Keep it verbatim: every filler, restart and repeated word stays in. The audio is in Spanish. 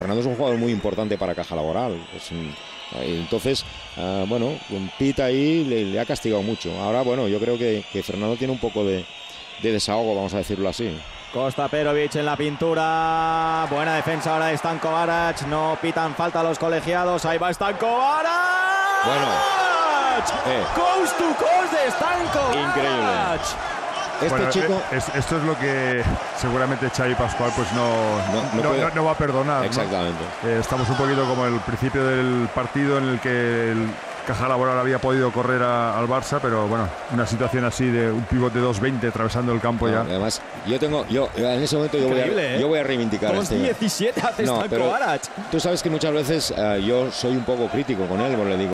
Fernando es un jugador muy importante para Caja Laboral. Pues, entonces, uh, bueno, un Pit ahí le, le ha castigado mucho. Ahora, bueno, yo creo que, que Fernando tiene un poco de, de desahogo, vamos a decirlo así. Costa Perovic en la pintura. Buena defensa ahora de Stanko Barac. No pitan falta a los colegiados. Ahí va Stanko Barac. Bueno. Eh. Coast to coast de Stanko Increíble. Barac. Este bueno, chico... Es, esto es lo que seguramente Xavi Pascual pues no, no, no, no, no, no va a perdonar. Exactamente. ¿no? Eh, estamos un poquito como el principio del partido en el que el Caja Laboral había podido correr a, al Barça, pero bueno, una situación así de un pivote dos veinte atravesando el campo no, ya. Además, yo tengo, yo en ese momento yo voy, a, ¿eh? yo voy a reivindicar este. diecisiete hace no, Stanko Barac. Tú sabes que muchas veces uh, yo soy un poco crítico con él, porque le digo.